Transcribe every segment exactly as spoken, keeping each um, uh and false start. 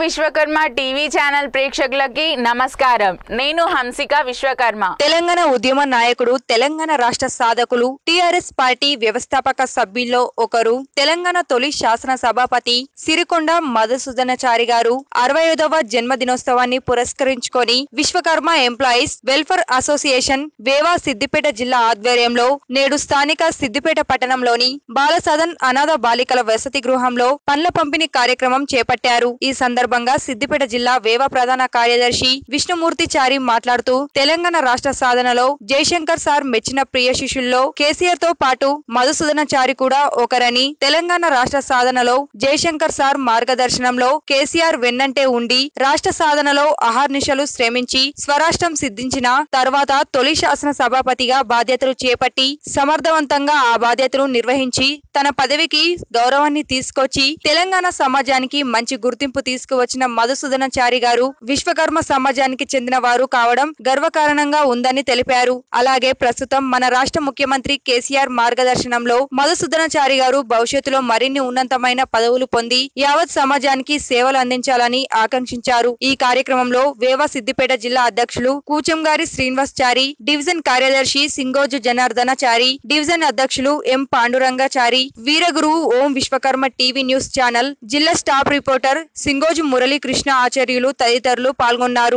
Vishwakarma TV channel ప్రేక్షకులకి నమస్కారం. నేను హంసిక విశ్వకర్మ. తెలంగాణ ఉద్యమ నాయకుడు, తెలంగాణ రాష్ట్ర సాధకులు, టీఆర్ఎస్ పార్టీ వ్యవస్థాపక సభ్యుల్లో ఒకరు, తెలంగాణ తొలి శాసన సభాపతి సిరికొండ మధుసూదనాచారి గారు అరవై ఐదవ జన్మదినోత్సవాన్ని పురస్కరించుకొని విశ్వకర్మ ఎంప్లాయీస్ వెల్ఫేర్ అసోసియేషన్ వేవా సిద్దిపేట జిల్లా ఆధ్వర్యంలో నేడు స్థానిక సిద్దిపేట పట్టణంలోని బాలసదన్ అనాథ బాలికల వసతి గృహంలో పండ్ల పంపిణీ కార్యక్రమం చేపట్టారు. ఈ సందర్భంగా సిద్దిపేట జిల్లా వేవా ప్రధాన కార్యదర్శి విష్ణుమూర్తి చారి మాట్లాడుతూ తెలంగాణ రాష్ట్ర సాధనలో జయశంకర్ సార్ మెచ్చిన ప్రియ శిష్యుల్లో కేసీఆర్ తో పాటు మధుసూదనాచారి కూడా ఒకరని, తెలంగాణ రాష్ట్ర సాధనలో జయశంకర్ సార్ మార్గదర్శనంలో కేసీఆర్ వెన్నంటే ఉండి రాష్ట్ర సాధనలో అహర్నిశలు శ్రమించి స్వరాష్ట్రం సిద్ధించిన తర్వాత తొలి శాసన సభాపతిగా బాధ్యతలు చేపట్టి సమర్థవంతంగా ఆ బాధ్యతలు నిర్వహించి తన పదవికి గౌరవాన్ని తీసుకొచ్చి తెలంగాణ సమాజానికి మంచి గుర్తింపు తీసుకువచ్చిన మధుసూదనాచారి గారు విశ్వకర్మ సమాజానికి చెందిన వారు కావడం గర్వకారణంగా ఉందని తెలిపారు. అలాగే ప్రస్తుతం మన రాష్ట్ర ముఖ్యమంత్రి కేసీఆర్ మార్గదర్శనంలో మధుసూదనాచారి గారు భవిష్యత్తులో మరిన్ని ఉన్నతమైన పదవులు పొంది యావత్ సమాజానికి సేవలు అందించాలని ఆకాంక్షించారు. ఈ కార్యక్రమంలో వేవా సిద్దిపేట జిల్లా అధ్యక్షులు కూచంగారి శ్రీనివాస్ చారి, డివిజన్ కార్యదర్శి సింగోజు జనార్దనాచారి, డివిజన్ అధ్యక్షులు ఎం పాండురంగాచారి, వీరగురువు Om Vishwakarma TV news channel జిల్లా స్టాఫ్ రిపోర్టర్ సింగోజు మురళీకృష్ణ ఆచార్యులు తదితరులు పాల్గొన్నారు.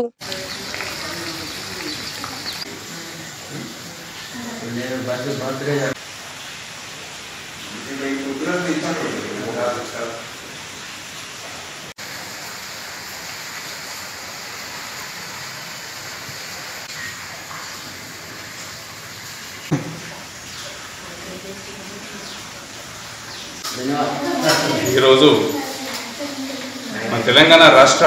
ఈరోజు మన తెలంగాణ రాష్ట్ర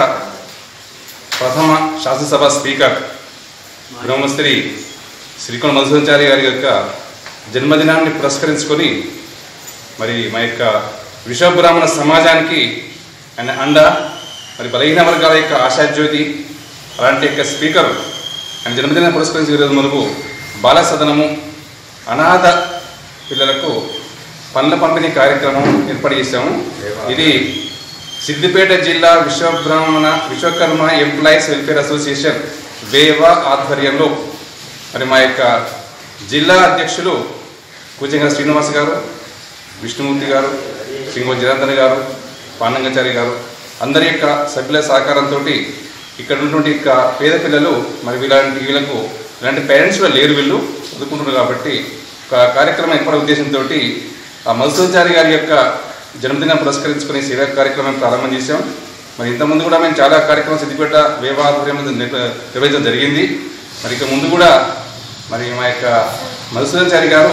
ప్రథమ శాసనసభ స్పీకర్ బ్రహ్మశ్రీ శ్రీకొండ మధుసూదనాచారి గారి యొక్క జన్మదినాన్ని పురస్కరించుకొని మరి మా యొక్క విశ్వబ్రాహ్మణ సమాజానికి ఆయన అండ, మరి బలహీన వర్గాల యొక్క ఆశాజ్యోతి అలాంటి యొక్క స్పీకర్ ఆయన జన్మదినాన్ని పురస్కరించి ఈరోజు మనకు బాలసదనము అనాథ పిల్లలకు పండ్ల పంపిణీ కార్యక్రమం ఏర్పాటు చేశాము. ఇది సిద్దిపేట జిల్లా Vishwabrahmana Vishwakarma employees welfare association వేవా ఆధ్వర్యంలో మరి మా యొక్క జిల్లా అధ్యక్షులు కూచంగారి శ్రీనివాస్ గారు, విష్ణుమూర్తి గారు, సింగో జనార్దన్ గారు, పాండంగాచారి గారు అందరి యొక్క సభ్యుల సహకారంతో ఇక్కడ ఉన్నటువంటి యొక్క పేద పిల్లలు మరి వీళ్ళంటి వీళ్ళకు ఇలాంటి పేరెంట్స్ కూడా లేరు, వీళ్ళు చదువుకుంటున్నారు కాబట్టి ఒక కార్యక్రమం ఏర్పడే ఉద్దేశంతో ఆ మధుసూదనాచారి గారి యొక్క జన్మదినం పురస్కరించుకుని సేవా కార్యక్రమం ప్రారంభం చేశాం. మరి ఇంతకుముందు కూడా మేము చాలా కార్యక్రమం సిద్దిపేట వేవా ఆధ్వర్యంలో నిర్వహించడం జరిగింది. మరి ఇక ముందు కూడా మరి మా యొక్క మధుసూదనాచారి గారు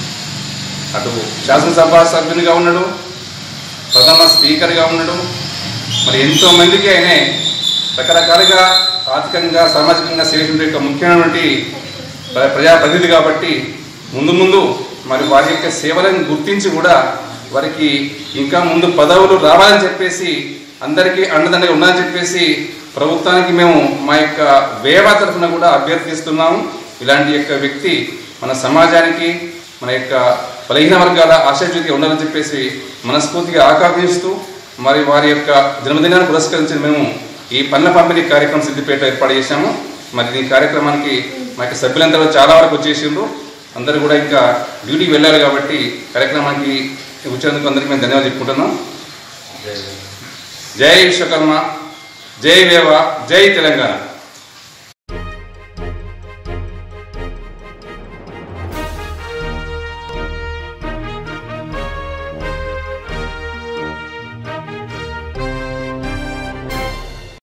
అటు శాసనసభ సభ్యునిగా ఉన్నాడు, ప్రథమ స్పీకర్గా ఉన్నాడు, మరి ఎంతోమందికి ఆయనే రకరకాలుగా ఆర్థికంగా సామాజికంగా సేవించే యొక్క ముఖ్యమైనటువంటి ప్రజాప్రతినిధి కాబట్టి ముందు ముందు మరి వారి యొక్క సేవలను గుర్తించి కూడా వారికి ఇంకా ముందు పదవులు రావాలని చెప్పేసి అందరికీ అండదండగా ఉండాలని చెప్పేసి ప్రభుత్వానికి మేము మా యొక్క వేవా తరఫున కూడా అభ్యర్థిస్తున్నాము. ఇలాంటి యొక్క వ్యక్తి మన సమాజానికి మన యొక్క బలహీన వర్గాల ఆశాజ్యోతిగా ఉండాలని చెప్పేసి మనస్ఫూర్తిగా ఆకాంక్షిస్తూ మరి వారి యొక్క జన్మదినాన్ని పురస్కరించి మేము ఈ పండ్ల పంపిణీ కార్యక్రమం సిద్దిపేట ఏర్పాటు చేశాము. మరి ఈ కార్యక్రమానికి మా యొక్క సభ్యులంతా చాలా వరకు వచ్చేసిండ్రు. అందరూ కూడా ఇంకా డ్యూటీకి వెళ్ళాలి కాబట్టి కార్యక్రమానికి వచ్చినందుకు అందరికీ మేము ధన్యవాదాలు చెప్పుకుంటున్నాం. జై విశ్వకర్మ, జై వేవా, జై తెలంగాణ.